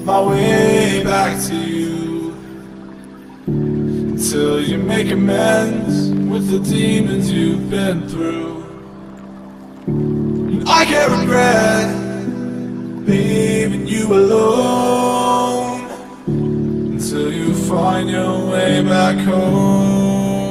my way back to you, until you make amends with the demons you've been through. And I can't regret leaving you alone, until you find your way back home.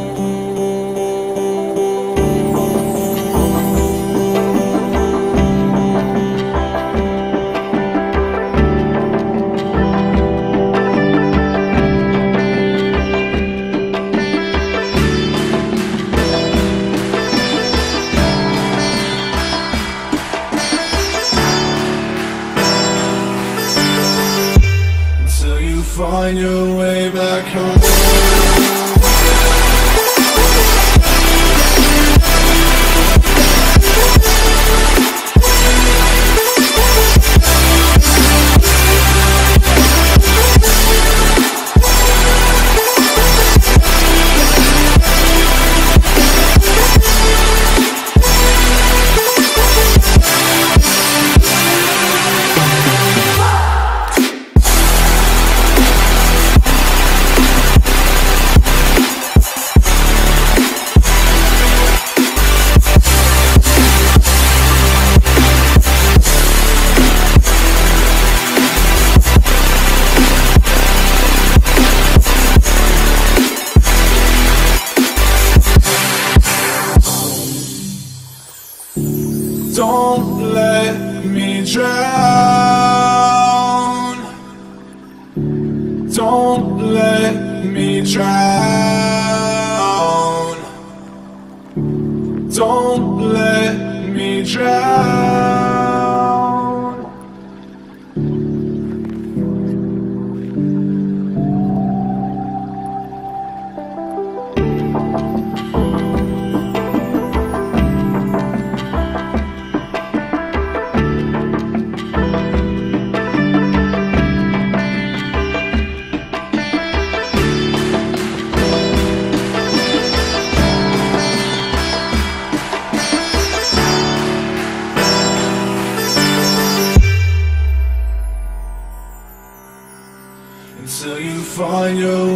Find your way back home. Don't let me drown. Don't let me drown. Don't let me drown. Until you find your